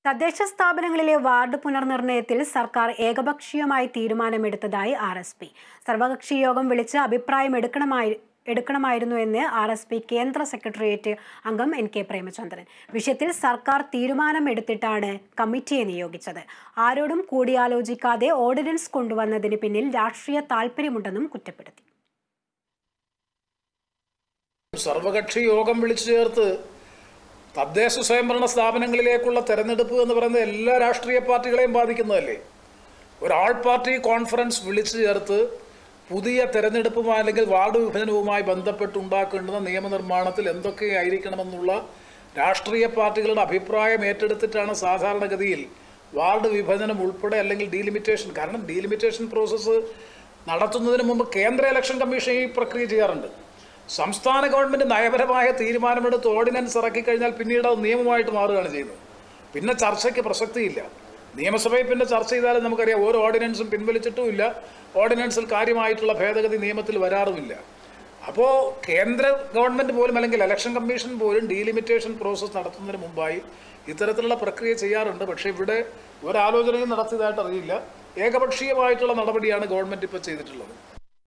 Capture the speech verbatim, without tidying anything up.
തദ്ദേശ സ്ഥാപനങ്ങളിലെ വാർഡ് പുനർനിർണയത്തിൽ സർക്കാർ ഏകപക്ഷീയമായി തീരുമാനമെടുത്തതായി ആർ എസ് പി. സർവകക്ഷി യോഗം വിളിച്ച് അഭിപ്രായം എടുക്കണമായി എടുക്കണമായിരുന്നു എന്ന് ആർ എസ് പി കേന്ദ്ര സെക്രട്ടേറിയറ്റ് അംഗം എൻ കെ പ്രേമചന്ദ്രൻ. വിഷയത്തിൽ സർക്കാർ തീരുമാനമെടുത്തിട്ടാണ് കമ്മിറ്റിയെ നിയോഗിച്ചത്. ആരോടും കൂടിയാലോചിക്കാതെ ഓർഡിനൻസ് കൊണ്ടുവന്നതിന് പിന്നിൽ രാഷ്ട്രീയ താൽപര്യമുണ്ടെന്നും കുറ്റപ്പെടുത്തി. സർവകക്ഷി യോഗം വിളിച്ചു ചേർത്ത് തദ്ദേശ സ്വയംഭരണ സ്ഥാപനങ്ങളിലേക്കുള്ള തെരഞ്ഞെടുപ്പ് എന്ന് പറയുന്നത് എല്ലാ രാഷ്ട്രീയ പാർട്ടികളെയും ബാധിക്കുന്നതല്ലേ. ഒരാൾ പാർട്ടി കോൺഫറൻസ് വിളിച്ചു ചേർത്ത് പുതിയ തെരഞ്ഞെടുപ്പുമായി അല്ലെങ്കിൽ വാർഡ് വിഭജനവുമായി ബന്ധപ്പെട്ടുണ്ടാക്കേണ്ടുന്ന നിയമനിർമ്മാണത്തിൽ എന്തൊക്കെയായിരിക്കണമെന്നുള്ള രാഷ്ട്രീയ പാർട്ടികളുടെ അഭിപ്രായം ഏറ്റെടുത്തിട്ടാണ് സാധാരണഗതിയിൽ വാർഡ് വിഭജനം ഉൾപ്പെടെ അല്ലെങ്കിൽ ഡീലിമിറ്റേഷൻ, കാരണം ഡീലിമിറ്റേഷൻ പ്രോസസ്സ് നടത്തുന്നതിന് മുമ്പ് കേന്ദ്ര ഇലക്ഷൻ കമ്മീഷൻ ഈ പ്രക്രിയ ചെയ്യാറുണ്ട്. സംസ്ഥാന ഗവൺമെൻറ് നയപരമായ തീരുമാനമെടുത്ത് ഓർഡിനൻസ് ഇറക്കിക്കഴിഞ്ഞാൽ പിന്നീട് അത് നിയമമായിട്ട് മാറുകയാണ് ചെയ്യുന്നത്. പിന്നെ ചർച്ചയ്ക്ക് പ്രസക്തിയില്ല. നിയമസഭയിൽ പിന്നെ ചർച്ച ചെയ്താലും നമുക്കറിയാം ഓരോ ഓർഡിനൻസും പിൻവലിച്ചിട്ടുമില്ല, ഓർഡിനൻസിൽ കാര്യമായിട്ടുള്ള ഭേദഗതി നിയമത്തിൽ വരാറുമില്ല. അപ്പോൾ കേന്ദ്ര ഗവൺമെൻറ് പോലും അല്ലെങ്കിൽ ഇലക്ഷൻ കമ്മീഷൻ പോലും ഡീലിമിറ്റേഷൻ പ്രോസസ്സ് നടത്തുന്നതിന് മുമ്പായി ഇത്തരത്തിലുള്ള പ്രക്രിയ ചെയ്യാറുണ്ട്. പക്ഷേ ഇവിടെ ഒരാലോചനയും നടത്തിയതായിട്ട് അറിയില്ല. ഏകപക്ഷീയമായിട്ടുള്ള നടപടിയാണ് ഗവൺമെൻറ് ഇപ്പോൾ ചെയ്തിട്ടുള്ളത്.